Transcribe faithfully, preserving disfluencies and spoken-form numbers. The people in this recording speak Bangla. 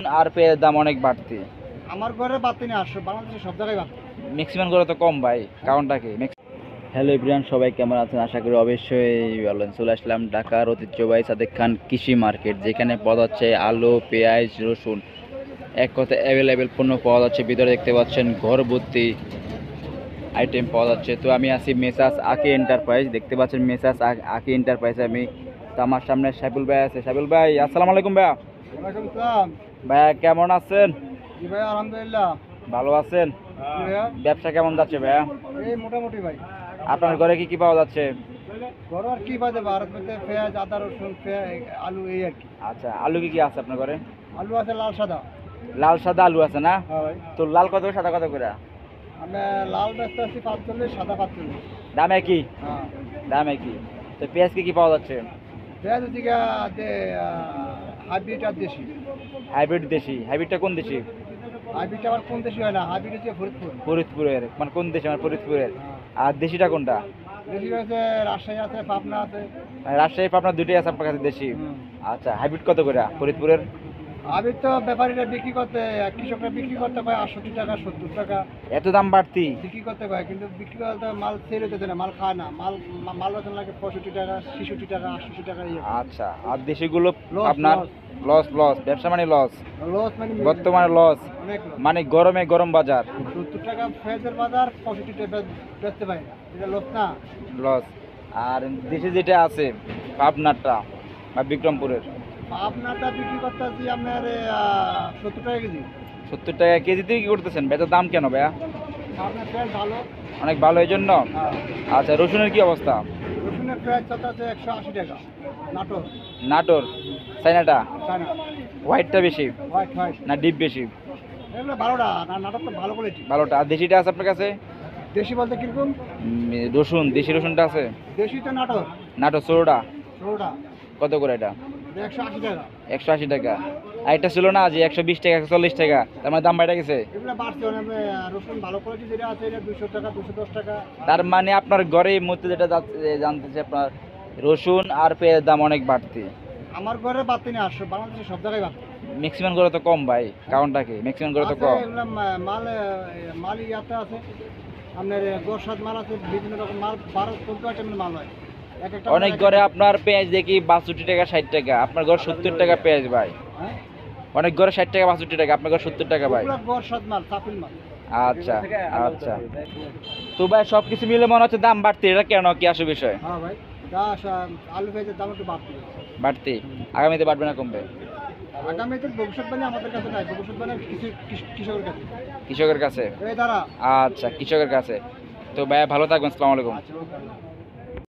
আর পেঁয়াজের দাম অনেক বাড়তি। আমার ঘরে বাড়তি না, আসো বাংলাদেশে সব জায়গায় বাড়তি। ম্যাক্সিমাম করে তো কম ভাই, কারণটা কি? হ্যালো এভরিওয়ান, সবাই কেমন আছেন? আশা করি অবশ্যই ভালো আছেন। চলে আসলাম ঢাকার ঐতিহ্যবাহী সাদেক খান কৃষি মার্কেট, যেখানে পাওয়া যাচ্ছে আলু, পেঁয়াজ, রসুন, এক কথায় অ্যাভেলেবেল পণ্য পাওয়া যাচ্ছে। ভিতরে দেখতে পাচ্ছেন ঘর ভর্তি আইটেম পাওয়া যাচ্ছে। তো আমি আছি মেসাস আকি এন্টারপ্রাইজ, দেখতে পাচ্ছেন মেসাস আকি এন্টারপ্রাইজ। আমি তো আমার সামনে সাইফুল ভাই আছে। সাইফুল ভাই, আসসালামু আলাইকুম ভাইয়া। ওয়ালাইকুম আসসালাম। ভাইয়া কেমন আছেন? জি ভাই, আলহামদুলিল্লাহ। ভালো আছেন? জি ভাইয়া, ব্যবসা কেমন যাচ্ছে ভাইয়া? এই মোটামুটি ভাই। আপনার ঘরে কি কি পাওয়া যাচ্ছে? ঘরে আর কি বাজে, ভারত মধ্যে পেঁয়াজ, আদা, রসুন, পেঁয়াজ, আলু, এই আর কি। আচ্ছা, আলু কি কি আছে আপনার ঘরে? আলু আছে লাল সাদা। লাল সাদা আলু আছে না? হ্যাঁ ভাই। তো লাল কত, সাদা কত করে? আমি লাল ব্যস্ত আছি পাঁচচল্লিশ, সাদা পাঁচচল্লিশ। দাম একই? হ্যাঁ। দাম একই। তো পেঁয়াজ কি কি পাওয়া যাচ্ছে? পেঁয়াজ হচ্ছে যে হাইব্রিড আর দেশি। হাইব্রিড দেশি? হাইব্রিডটা কোন দেশি? হাইব্রিডটা আবার কোন দেশি হয় না, হাইব্রিড হচ্ছে ফরিদপুর। ফরিদপুরের? মানে কোন দেশি? আমার ফরিদপুরের। হ্যাঁ। আর দেশিটা কোনটা? দেশি হচ্ছে রাজশাহী আছে, পাবনা আছে। মানে রাজশাহী আপনার দুটোই আছে আপনার কাছে দেশি? হুম। আচ্ছা, হাইব্রিড কত করে ফরিদপুরের? হাইব্রিড তো ব্যাপারীরা বিক্রি করতে, কৃষকরা বিক্রি করতে পারে আটষট্টি টাকা, সত্তর টাকা এত দাম বাড়তি? বিক্রি করতে পারে, কিন্তু বিক্রি করতে মাল সেল হতেছে না, মাল খায় না, মাল মাল বেতন লাগে পঁয়ষট্টি টাকা, ছেষট্টি টাকা, আটষট্টি টাকা। ইয়ে আচ্ছা, আর দেশিগুলো Loss, আপনার loss। লস? লস ব্যবসা মানে লস? লস মানে বর্তমানে লস? অনেক loss। মানে গরমে গরম বাজার সত্তর টাকা পেঁয়াজের বাজার, পঁয়ষট্টি টাকা বেচতে পারি না, এটা লস না। লস। আর দেশে যেটা আছে পাবনারটা বা বিক্রমপুরের, আপনারটা বিক্রি করতে আছি আপনার সত্তর টাকা কেজি। সত্তর টাকা কেজিতে কি করতেছেন? বেচার দাম কেন ভাইয়া? আপনার পেঁয়াজ ভালো। অনেক ভালো এই জন্য? হ্যাঁ। আচ্ছা, রসুনের কি অবস্থা? রসুনের পেঁয়াজ চাতে আছে একশো আশি টাকা। নাটোর। নাটোর চাইনাটা? চায়না। হোয়াইটটা বেশি হোয়াইট হোয়াইট। না ডিপ বেশি? এগুলো ভালোটা না, নাটকটা ভালো কোয়ালিটি। ভালোটা। আর দেশিটা আছে আপনার কাছে? দেশি বলতে কিরকম? উম, রসুন, দেশি রসুনটা আছে? দেশি তো নাটক। নাটোর ষোলোটা ষোলোটা কত করে এটা? একশো আশি টাকা। একশো আশি টাকা। আর এটা ছিল না যে একশো বিশ টাকা, একশো চল্লিশ টাকা, তার মানে দাম বেড়ে গেছে? এগুলো বাড়ছে অনেক। রসুন ভালো কোয়ালিটি যেটা আছে এটা দুশো টাকা, দুশো দশ টাকা। তার মানে আপনার ঘরে এই মুহূর্তে যেটা যাচ্ছে, জানতেছে আপনার রসুন আর পেঁয়াজের দাম অনেক বাড়তি। আমার ঘরে বাড়তি না, আসো বাংলাদেশে সব জায়গায় বাড়তি। ম্যাক্সিমাম করে তো কম ভাই, কারণটা কি? ম্যাক্সিমাম করে তো আছে কম। এগুলো মা- মাল মাল ইয়াতে আছে আপনার গোসাদ মাল আছে, বিভিন্ন রকম মাল, বারো চোদ্দ আইটেমের মাল হয়। এক একটা অনেক ঘরে আপনার পেঁয়াজ দেখি বাষট্টি টাকা, ষাট টাকা, আপনার ঘর সত্তর টাকা পেঁয়াজ ভাই। হ্যাঁ, অনেক ঘরে ষাট টাকা, বাষট্টি টাকা, আপনার ঘর সত্তর টাকা ভাই। ওগুলো গোসাদ মাল, সাফিল মাল। আচ্ছা আচ্ছা। তো ভাই সব কিছু মিলে মনে হচ্ছে দাম বাড়তি, এটা কেন, কি আসল বিষয়? হ্যাঁ ভাই, যা সা- আলু পেঁয়াজের দাম একটু বাড়তি। বাড়তি? আগামীতে বাড়বে না কমবে? আগামীতে ভবিষ্যৎবাণী আমাদের কাছে নাই, ভবিষ্যৎবাণী কৃষি- কৃষি- কৃষকের কাছে। কৃষকের কাছে? এই দ্বারা। আচ্ছা, কৃষকের কাছে। তো ভাই ভালো থাকবেন, আসসালামু আলাইকুম। আচ্ছা।